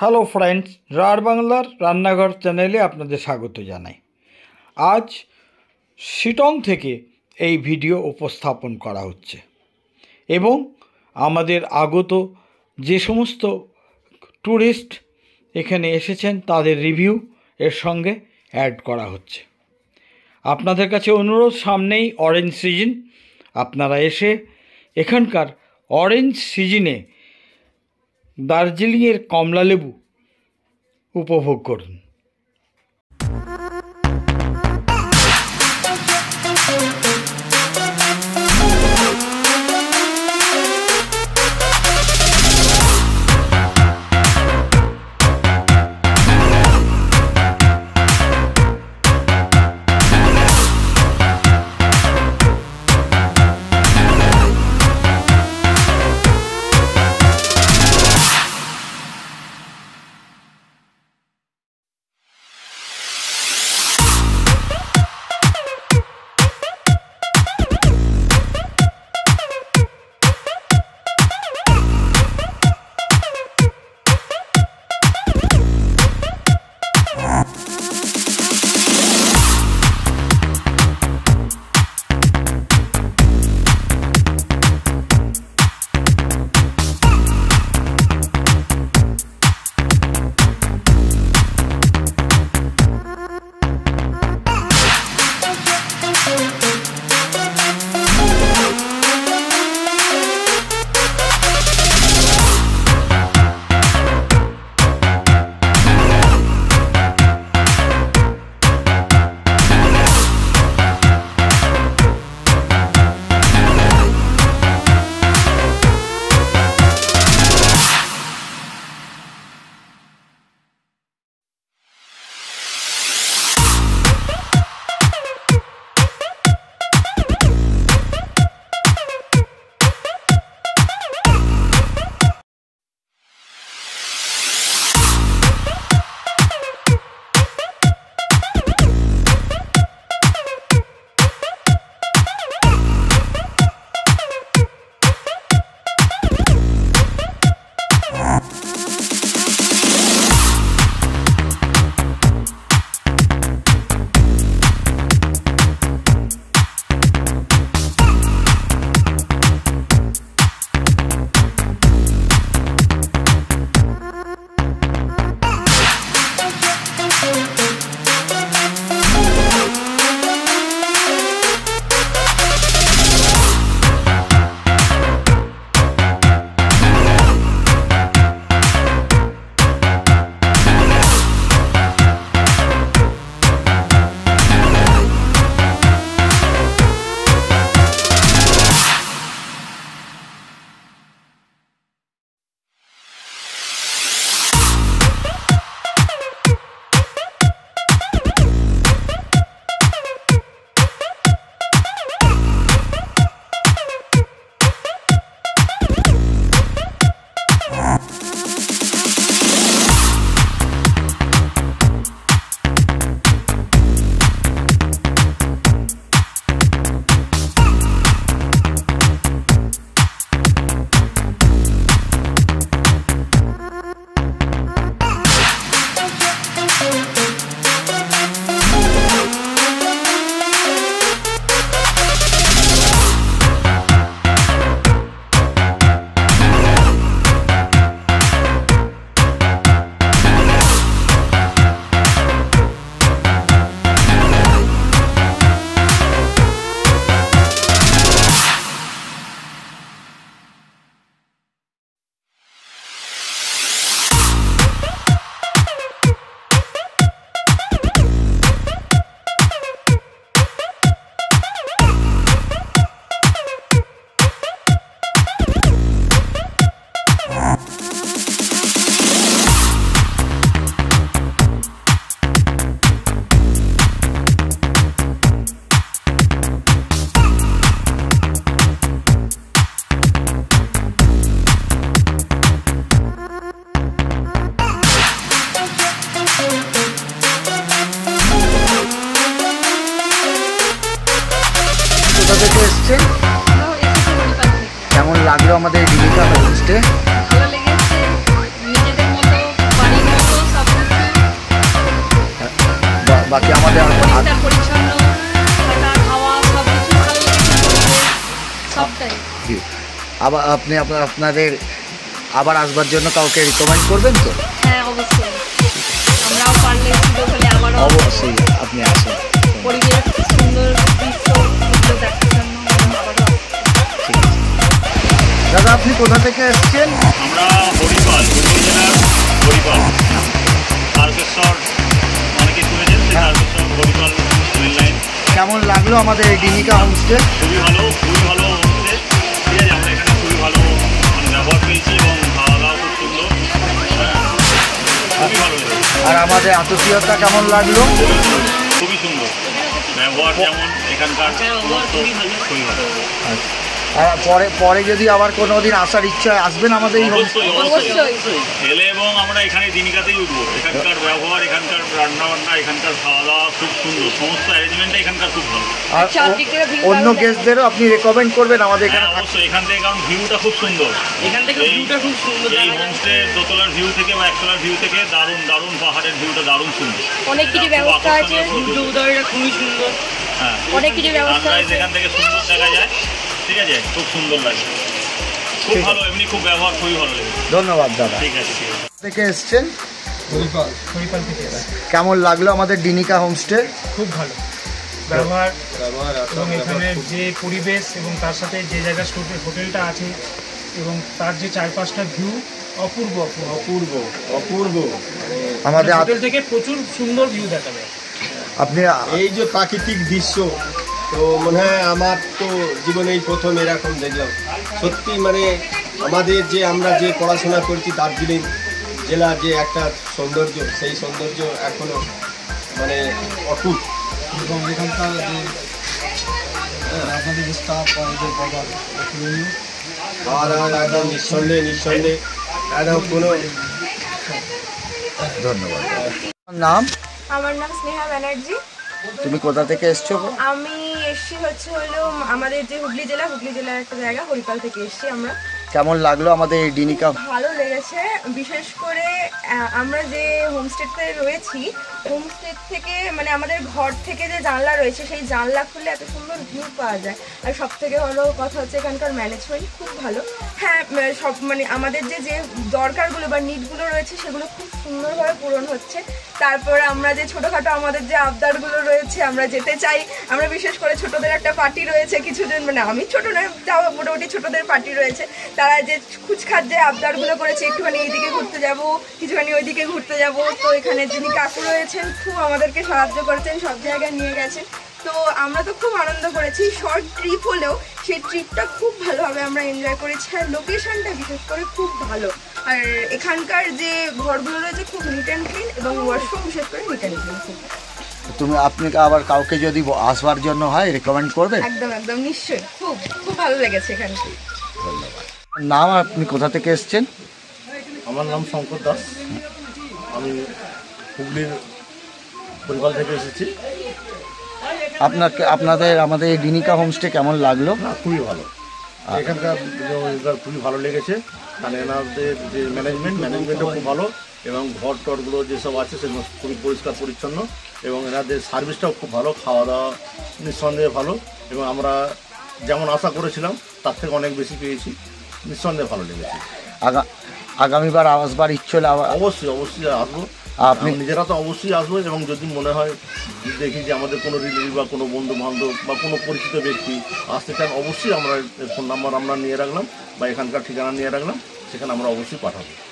Hello friends, রার বাংলার রান্নাঘর চ্যানেলে আপনাদের স্বাগত জানাই। আজ শিটং থেকে এই ভিডিও উপস্থাপন করা হচ্ছে এবং আমাদের আগত যে সমস্ত ট্যুরিস্ট এখানে এসেছেন তাদের রিভিউ এর সঙ্গে অ্যাড করা হচ্ছে। আপনাদের কাছে অনুরোধ, সামনেই অরেঞ্জ সিজন, আপনারা এসে এখানকার অরেঞ্জ সিজনে দার্জিলিংয়ের কমলালেবু উপভোগ করুন। থেকে এসেছেন, কেমন লাগলো আমাদের ডিমিকা হোমস্টে? ভালো লেগেছে, নিজেদের মতো বাড়ি বাকি আমাদের পরিষ্কার পরিচ্ছন্ন, থাকা খাওয়া সব কিছু ভালো লেগেছে, সবটাই। জি। আবার আপনি আপনাদের আবার আসবার জন্য কাউকে রিকমেন্ড করবেন তো? হ্যাঁ অবশ্যই, আমরাও পারলে সুযোগ হলে আবারও অবশ্যই আপনি আসুন। পরিবেশ সুন্দর দৃশ্য এগুলো দেখার জন্য আবারও ঠিক আছে। দাদা আপনি কোথা থেকে এসেছেন? আমরা হরিপাল, হুগলি জেলার হরিপাল, তারকেশ্বর, অনেকে শুনেছেন সেই তারকেশ্বর হরিপাল রেল লাইন। কেমন লাগলো আমাদের এই ডিনিকা হোমস্টে? খুবই ভালো হচ্ছে। ঠিক আছে, আমরা এখানে খুবই ভালো ব্যবহার পেয়েছি এবং খাওয়া দাওয়া খুব সুন্দর। খুবই ভালো লেগেছে। আর আমাদের আতিথেয়তা কেমন লাগলো? খুবই সুন্দর ব্যবহার, যেমন এখানকার খুবই ভালো। আর পরে যদি আবার কোনো দিন আসার ইচ্ছা আসবেন আমাদের এই অবশ্যই অবশ্যই। অবশ্যই এলে, এবং আমরা এখানে দিনিকাতেই উঠবো। এখানকার ব্যবহার, এখানকার রান্না বান্না, এখানকার খাওয়া দাওয়া খুব সুন্দর, সমস্ত অ্যারেঞ্জমেন্টটা এখানকার খুব ভালো। আর চারদিকের view অন্য ভালো। গেস্টদেরও আপনি রেকমেন্ড করবেন আমাদের এখানে হ্যাঁ অবশ্যই, এখান থেকে, কারণ ভিউটা খুব সুন্দর। এখান থেকে ভিউটা খুব সুন্দর, এই হোমস্টে দোতলার ভিউ থেকে বা একতলার ভিউ থেকে দারুণ দারুণ পাহাড়ের ভিউটা দারুণ সুন্দর। অনেক কিছু ব্যবস্থা আছে, সূর্য উদয়টা খুবই সুন্দর, হ্যাঁ অনেক কিছু ব্যবস্থা সানরাইজ আছে। এখান থেকে সুন্দর দেখা যায়। ঠিক আছে, খুব সুন্দর লাগে, খুব ঠিক ভালো, এমনি খুব ব্যবহার খুবই ভালো লেগেছে। ধন্যবাদ দাদা। ঠিক আছে, ঠিক আছে। থেকে এসছেন? হরিপাল থেকে কেমন লাগলো আমাদের ডিনিকা হোমস্টে? খুব ভালো ব্যবহার এবং এখানে যে পরিবেশ এবং তার সাথে যে জায়গা হোটেলটা আছে এবং তার যে চারপাশটা ভিউ অপূর্ব অপূর্ব অপূর্ব আমাদের হোটেল থেকে প্রচুর সুন্দর ভিউ দেখা যায়। আপনি এই যে প্রাকৃতিক দৃশ্য, তো মনে হয় আমার তো জীবনেই প্রথম এরকম দেখলাম। সত্যি মানে আমাদের যে আমরা যে পড়াশোনা করছি দার্জিলিং জেলার যে একটা সৌন্দর্য, সেই সৌন্দর্য এখনো মানে অটুট। এবং এখানকার যে আপনাদের যে স্টাফ বা এদের ব্যবহার আর একদম নিঃসন্দেহে একদম কোনো ধন্যবাদ। নাম? আমার নাম স্নেহা ব্যানার্জি। তুমি কোথা থেকে এসছো? আমি এসছি হলো আমাদের যে হুগলি জেলার একটা জায়গা, হরিপাল থেকে এসছি আমরা। কেমন লাগলো আমাদের এই ডিনিকা? ভালো লেগেছে, বিশেষ করে আমরা যে হোমস্টেতে রয়েছি, হোমস্টে থেকে মানে আমাদের ঘর থেকে যে জানলা রয়েছে, সেই জানলা খুললে এত সুন্দর ভিউ পাওয়া যায়। আর সব থেকে ভালো কথা হচ্ছে এখানকার ম্যানেজমেন্ট খুব ভালো। হ্যাঁ, সব মানে আমাদের যে দরকারগুলো বা নিডগুলো রয়েছে সেগুলো খুব সুন্দরভাবে পূরণ হচ্ছে। তারপরে আমরা যে ছোটোখাটো আমাদের যে আবদারগুলো রয়েছে, আমরা যেতে চাই, আমরা বিশেষ করে ছোটদের একটা পার্টি রয়েছে কিছুদিন, মানে আমি ছোটো নয়, তাও মোটামুটি ছোটদের পার্টি রয়েছে, তারা যে খুচখাট যে আবদারগুলো করেছে, একটুখানি এইদিকে ঘুরতে যাব, কিছুখানি ওইদিকে ঘুরতে যাব, তো এখানে যিনি কাকু রয়েছেন খুব আমাদেরকে সাহায্য করেছেন, সব জায়গায় নিয়ে গেছেন। তো আমরা তো খুব আনন্দ করেছি। শর্ট ট্রিপ হলেও সেই ট্রিপটা খুব ভালোভাবে আমরা এনজয় করেছি। আর লোকেশনটা বিশেষ করে খুব ভালো। আর এখানকার যে ঘরগুলো রয়েছে খুব নিট অ্যান্ড ক্লিন, এবং ওয়াশরুম বিশেষ করে নিট অ্যান্ড ক্লিন খুব। আপনি আবার কাউকে যদি আসবার জন্য হয় রেকমেন্ড করবেন? একদম একদম নিশ্চয়ই, খুব খুব ভালো লেগেছে এখানে। ধন্যবাদ। নাম? আপনি কোথা থেকে এসছেন? আমার নাম শঙ্কর দাস, আমি হুগলির হরিপাল থেকে এসেছি। আপনাদের আমাদের এই ডিনিকা হোমস্টে কেমন লাগলো? খুবই ভালো, এখানকার খুবই ভালো লেগেছে। কারণ এনাদের যে ম্যানেজমেন্টও খুব ভালো, এবং ঘর টরগুলো যেসব আছে সেগুলো খুবই পরিষ্কার পরিচ্ছন্ন, এবং এনাদের সার্ভিসটাও খুব ভালো, খাওয়া দাওয়া নিঃসন্দেহে ভালো, এবং আমরা যেমন আশা করেছিলাম তার থেকে অনেক বেশি পেয়েছি। নিঃসন্দেহে ভালো লেগেছে। আগামীবার আসবার ইচ্ছে হলে অবশ্যই আসবো। আপনি নিজেরা তো অবশ্যই আসবো, এবং যদি মনে হয় দেখি যে আমাদের কোনো রিলেটিভ বা কোনো বন্ধু বান্ধব বা কোনো পরিচিত ব্যক্তি আসতে চান, অবশ্যই আমরা ফোন নাম্বার আমরা নিয়ে রাখলাম বা এখানকার ঠিকানা নিয়ে রাখলাম, সেখানে আমরা অবশ্যই পাঠাবো।